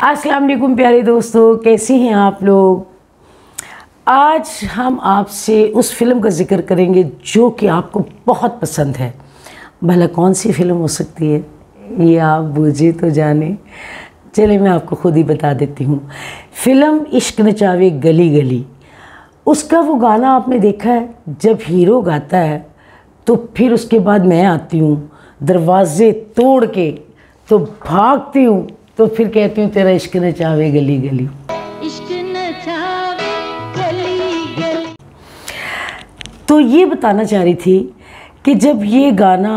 अस्सलाम वालेकुम प्यारे दोस्तों, कैसी हैं आप लोग। आज हम आपसे उस फिल्म का जिक्र करेंगे जो कि आपको बहुत पसंद है। भला कौन सी फ़िल्म हो सकती है ये आप बूझे तो जाने। चलिए मैं आपको खुद ही बता देती हूँ। फ़िल्म इश्क नचावे गली गली, उसका वो गाना आपने देखा है। जब हीरो गाता है तो फिर उसके बाद मैं आती हूँ, दरवाजे तोड़ के तो भागती हूँ, तो फिर कहती हूँ तेरा इश्क नचावे गली गली। इश्क नचावे गली गली। तो ये बताना चाह रही थी कि जब ये गाना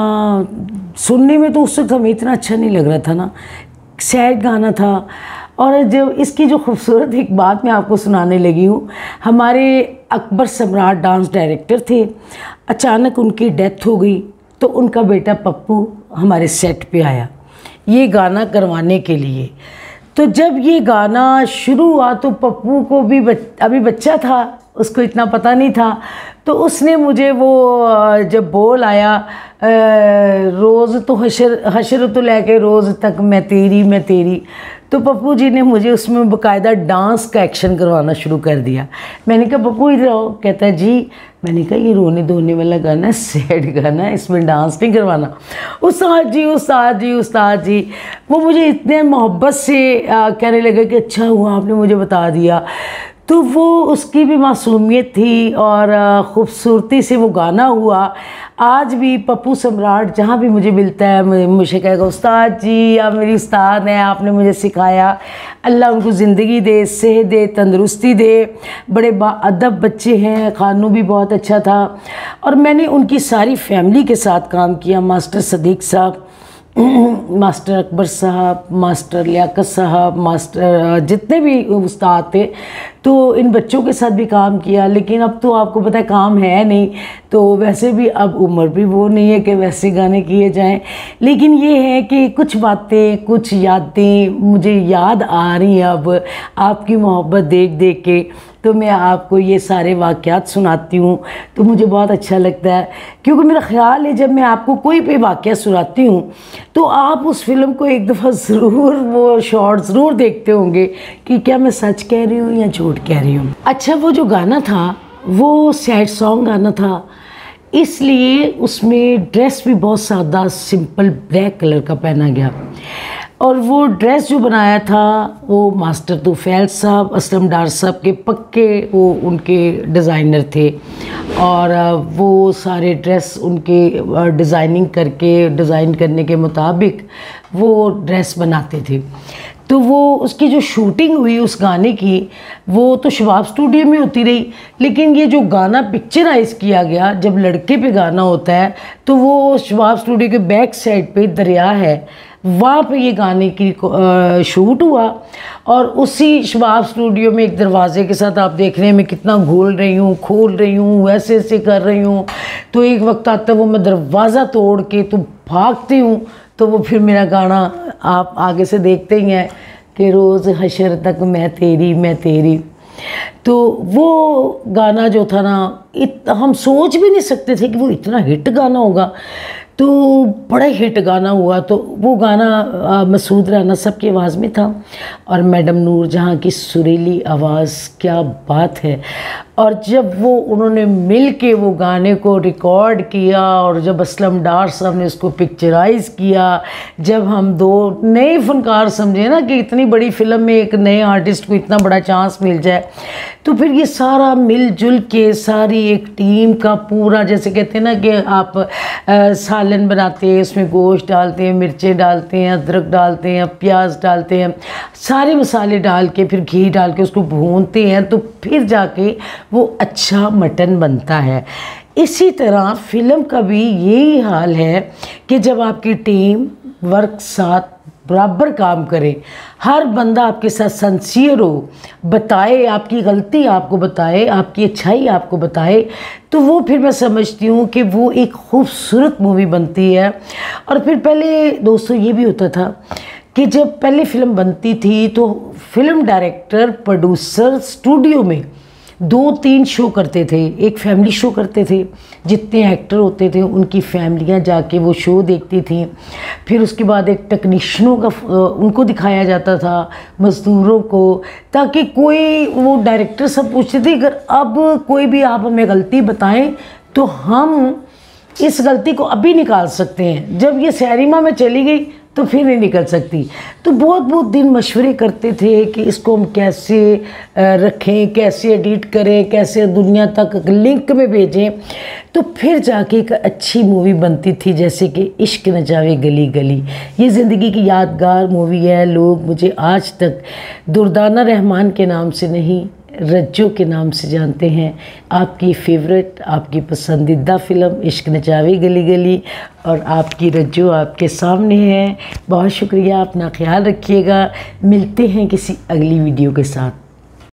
सुनने में तो उस वक्त हमें इतना अच्छा नहीं लग रहा था ना, सैड गाना था। और जब इसकी जो खूबसूरत एक बात मैं आपको सुनाने लगी हूँ, हमारे अकबर सम्राट डांस डायरेक्टर थे, अचानक उनकी डेथ हो गई तो उनका बेटा पप्पू हमारे सेट पे आया ये गाना करवाने के लिए। तो जब ये गाना शुरू हुआ तो पप्पू को भी अभी बच्चा था, उसको इतना पता नहीं था। तो उसने मुझे वो जब बोल आया रोज़ तो हशर तो लेके रोज़ तक मैं तेरी, तो पप्पू जी ने मुझे उसमें बाकायदा डांस का एक्शन करवाना शुरू कर दिया। मैंने कहा पप्पू इधर आओ। कहता है जी। मैंने कहा ये रोने धोने वाला गाना, सैड गाना, इसमें डांस नहीं करवाना। उस्ताद जी उस्ताद जी उस्ताद जी। वो मुझे इतने मोहब्बत से कहने लगे कि अच्छा हुआ आपने मुझे बता दिया। तो वो उसकी भी मासूमियत थी और ख़ूबसूरती से वो गाना हुआ। आज भी पप्पू सम्राट जहाँ भी मुझे मिलता है मुझे कहेगा उस्ताद जी आप मेरी उस्ताद हैं, आपने मुझे सिखाया। अल्लाह उनको ज़िंदगी दे, सेहत दे, तंदुरुस्ती दे। बड़े बाअदब बच्चे हैं, खानू भी बहुत अच्छा था। और मैंने उनकी सारी फैमिली के साथ काम किया। मास्टर सदीक साहब, मास्टर अकबर साहब, मास्टर लियाकत साहब, मास्टर जितने भी उस्ताद थे, तो इन बच्चों के साथ भी काम किया। लेकिन अब तो आपको पता है काम है नहीं, तो वैसे भी अब उम्र भी वो नहीं है कि वैसे गाने किए जाएं। लेकिन ये है कि कुछ बातें, कुछ यादें मुझे याद आ रही हैं अब आपकी मोहब्बत देख देख के। तो मैं आपको ये सारे वाक़यात सुनाती हूँ तो मुझे बहुत अच्छा लगता है, क्योंकि मेरा ख़्याल है जब मैं आपको कोई भी वाक़या सुनाती हूँ तो आप उस फिल्म को एक दफ़ा ज़रूर वो शॉर्ट ज़रूर देखते होंगे कि क्या मैं सच कह रही हूँ या झूठ कह रही हूँ। अच्छा, वो जो गाना था वो सैड सॉन्ग गाना था, इसलिए उसमें ड्रेस भी बहुत सादा सिंपल ब्लैक कलर का पहना गया। और वो ड्रेस जो बनाया था वो मास्टर तूफ़ैल साहब, असलम डार साहब के पक्के वो उनके डिज़ाइनर थे। और वो सारे ड्रेस उनके डिज़ाइन करने के मुताबिक वो ड्रेस बनाते थे। तो वो उसकी जो शूटिंग हुई उस गाने की वो तो शबाब स्टूडियो में होती रही। लेकिन ये जो गाना पिक्चराइज़ किया गया, जब लड़के पे गाना होता है तो वो शबाब स्टूडियो के बैक साइड पे दरिया है, वहाँ पे ये गाने की शूट हुआ। और उसी शबाब स्टूडियो में एक दरवाजे के साथ आप देख रहे हैं मैं कितना घोल रही हूँ, खोल रही हूँ, वैसे ऐसे कर रही हूँ। तो एक वक्त आता है वो मैं दरवाज़ा तोड़ के तो भागती हूँ, तो वो फिर मेरा गाना आप आगे से देखते ही हैं कि रोज़ हशर तक मैं तेरी। तो वो गाना जो था ना, हम सोच भी नहीं सकते थे कि वो इतना हिट गाना होगा। तो बड़ा हिट गाना हुआ। तो वो गाना मसूद राना साहब की आवाज़ में था और मैडम नूर जहाँ की सुरीली आवाज़, क्या बात है। और जब वो उन्होंने मिल के वो गाने को रिकॉर्ड किया और जब असलम डार साहब ने उसको पिक्चराइज़ किया, जब हम दो नए फ़नकार समझे ना कि इतनी बड़ी फ़िल्म में एक नए आर्टिस्ट को इतना बड़ा चांस मिल जाए, तो फिर ये सारा मिलजुल के सारी एक टीम का पूरा, जैसे कहते हैं ना कि आप सालन बनाते हैं, उसमें गोश्त डालते हैं, मिर्चें डालते हैं, अदरक डालते हैं, प्याज डालते हैं, सारे मसाले डाल के फिर घी डाल के उसको भूनते हैं, तो फिर जाके वो अच्छा मटन बनता है। इसी तरह फ़िल्म का भी यही हाल है कि जब आपकी टीम वर्क साथ बराबर काम करे, हर बंदा आपके साथ सिंसियर हो, बताए आपकी गलती आपको बताए, आपकी अच्छाई आपको बताए, तो वो फिर मैं समझती हूँ कि वो एक खूबसूरत मूवी बनती है। और फिर पहले दोस्तों ये भी होता था कि जब पहले फ़िल्म बनती थी तो फिल्म डायरेक्टर, प्रोड्यूसर स्टूडियो में 2-3 शो करते थे, एक फैमिली शो करते थे, जितने एक्टर होते थे उनकी फैमिलियां जाके वो शो देखती थी। फिर उसके बाद एक टेक्नीशियनों का उनको दिखाया जाता था, मज़दूरों को, ताकि कोई वो डायरेक्टर सब पूछते थे अगर अब कोई भी आप हमें गलती बताएं तो हम इस गलती को अभी निकाल सकते हैं, जब ये सिनेमा में चली गई तो फिर नहीं निकल सकती। तो बहुत दिन मशवरे करते थे कि इसको हम कैसे रखें, कैसे एडिट करें, कैसे दुनिया तक लिंक में भेजें, तो फिर जाके एक अच्छी मूवी बनती थी, जैसे कि इश्क न जावे गली गली। ये ज़िंदगी की यादगार मूवी है। लोग मुझे आज तक दुर्दाना रहमान के नाम से नहीं, रज्जो के नाम से जानते हैं। आपकी फेवरेट, आपकी पसंदीदा फ़िल्म इश्क न जावे गली गली, और आपकी रज्जो आपके सामने है। बहुत शुक्रिया, अपना ख्याल रखिएगा। मिलते हैं किसी अगली वीडियो के साथ।